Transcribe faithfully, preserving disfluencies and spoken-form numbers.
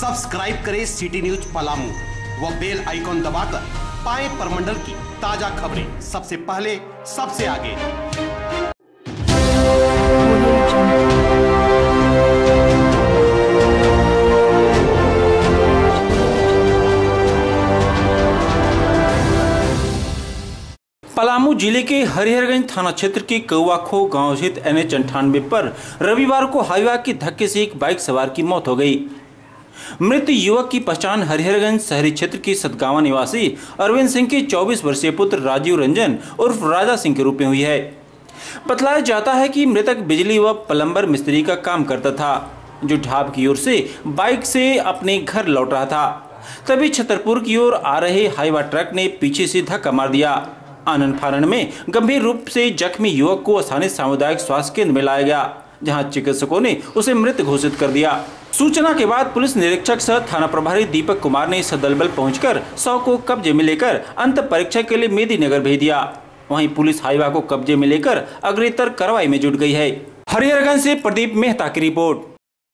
Subscribe करें city news Palamu व bell icon दबाकर पाएं परमंडल की ताजा खबरें सबसे पहले सबसे आगे। पलामू जिले के हरिहरगंज थाना क्षेत्र के कौवाखो गांव स्थित एन एच अंठानवे पर रविवार को हाईवा के धक्के से एक बाइक सवार की मौत हो गई। मृत युवक की पहचान हरिहरगंज शहरी क्षेत्र के सतगावा निवासी अरविंद सिंह के चौबीस वर्षीय पुत्र राजीव रंजन उर्फ राजा सिंह के रूप में हुई है। बतलाया जाता है कि मृतक बिजली व प्लम्बर मिस्त्री का काम करता था, जो ढाब की ओर से बाइक से अपने घर लौट रहा था। तभी छतरपुर की ओर आ रहे हाईवा ट्रक ने पीछे से धक्का मार दिया। आनन फानन में गंभीर रूप से जख्मी युवक को स्थानीय सामुदायिक स्वास्थ्य केंद्र में लाया गया, जहां चिकित्सकों ने उसे मृत घोषित कर दिया। सूचना के बाद पुलिस निरीक्षक सह थाना प्रभारी दीपक कुमार ने सदल बल पहुंचकर शव को कब्जे में लेकर अंत परीक्षा के लिए मेदिनीनगर भेज दिया। वहीं पुलिस हाईवा को कब्जे में लेकर अग्रेतर कार्रवाई में जुट गई है। हरिहरगंज से प्रदीप मेहता की रिपोर्ट।